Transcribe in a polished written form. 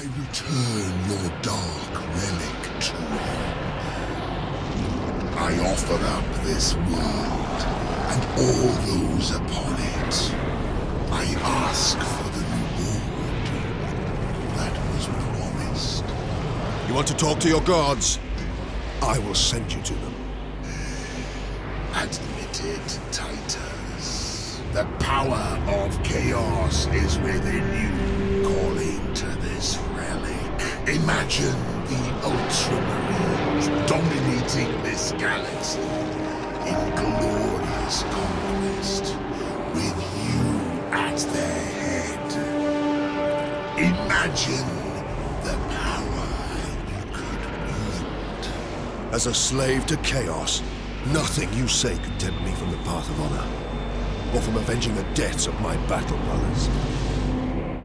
return your dark relic to you. I offer up this world and all those upon it. I ask for the reward that was promised. You want to talk to your gods? I will send you to them. Admitted, Titus. The power of chaos is within you, calling to this relic. Imagine the Ultramarines dominating this galaxy in glorious conquest, with you at their head. Imagine the power you could wield. As a slave to chaos, nothing you say could tempt me from the path of honor, or from avenging the deaths of my battle brothers.